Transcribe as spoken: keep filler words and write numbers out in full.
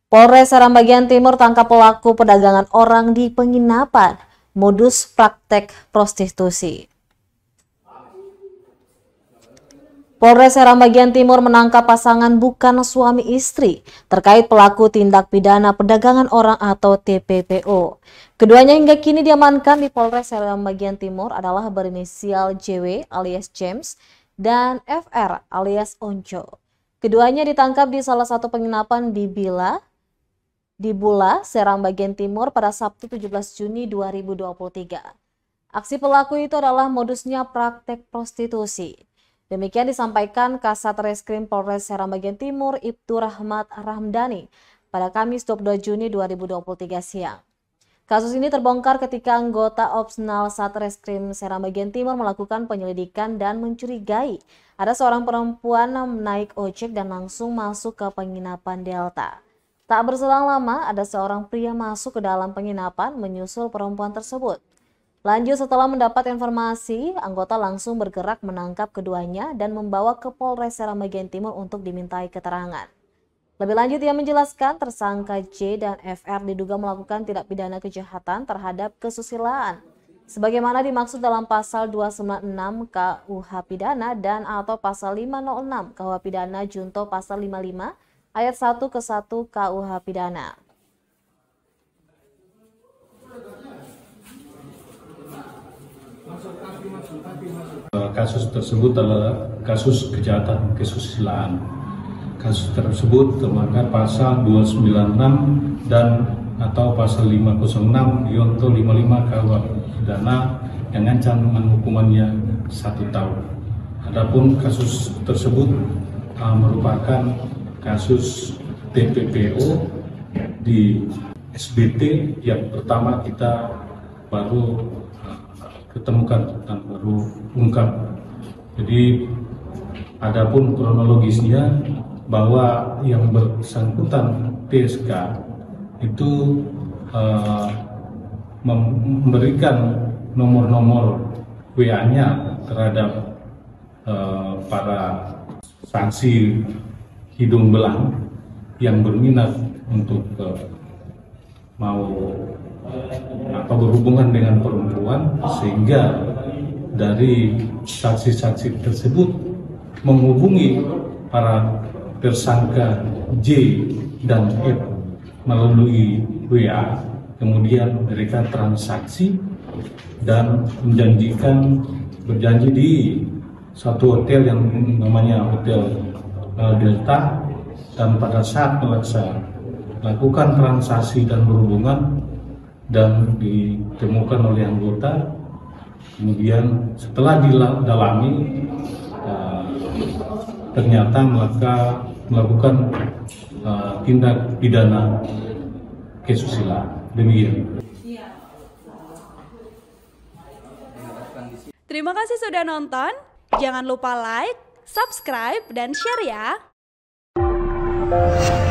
Polres Serang bagian Timur tangkap pelaku perdagangan orang di penginapan, modus praktek prostitusi. Polres Serang bagian Timur menangkap pasangan bukan suami istri terkait pelaku tindak pidana perdagangan orang atau T P P O. Keduanya hingga kini diamankan di Polres Serang bagian Timur adalah berinisial J W alias James dan F R alias Onco. Keduanya ditangkap di salah satu penginapan di Bila, di Bula, Serang bagian Timur pada Sabtu tujuh belas Juni dua ribu dua puluh tiga. Aksi pelaku itu adalah modusnya praktek prostitusi. Demikian disampaikan Kasat Reskrim Polres Serang bagian Timur Ibtu Rahmat Ramdhani pada Kamis dua puluh dua Juni dua ribu dua puluh tiga siang. Kasus ini terbongkar ketika anggota Opsnal Satreskrim Serang bagian Timur melakukan penyelidikan dan mencurigai ada seorang perempuan naik ojek dan langsung masuk ke penginapan Delta. Tak berselang lama, ada seorang pria masuk ke dalam penginapan menyusul perempuan tersebut. Lanjut, setelah mendapat informasi, anggota langsung bergerak menangkap keduanya dan membawa ke Polres Serang bagian Timur untuk dimintai keterangan. Lebih lanjut, ia menjelaskan tersangka J dan F R diduga melakukan tindak pidana kejahatan terhadap kesusilaan, sebagaimana dimaksud dalam pasal dua ratus sembilan puluh enam K U H Pidana dan atau pasal lima nol enam K U H Pidana junto pasal lima puluh lima ayat satu ke satu K U H Pidana. Kasus tersebut adalah kasus kejahatan kesusilaan. Kasus tersebut termakan pasal dua ratus sembilan puluh enam dan atau pasal lima nol enam junto lima puluh lima K U H Pidana yang ancaman hukumannya satu tahun. Adapun kasus tersebut uh, merupakan kasus T P P O di S B T yang pertama kita baru ketemukan dan baru ungkap. Jadi adapun kronologisnya bahwa yang bersangkutan T S K itu uh, memberikan nomor-nomor W A-nya terhadap uh, para saksi hidung belang yang berminat untuk uh, mau apa berhubungan dengan perempuan, sehingga dari saksi-saksi tersebut menghubungi para tersangka J dan F melalui W A, kemudian mereka transaksi dan menjanjikan berjanji di satu hotel yang namanya Hotel uh, Delta, dan pada saat melakukan transaksi dan berhubungan dan ditemukan oleh anggota, kemudian setelah didalami uh, ternyata mereka melakukan uh, tindak pidana kesusilaan. Demikian. Terima kasih sudah nonton. Jangan lupa like, subscribe, dan share ya.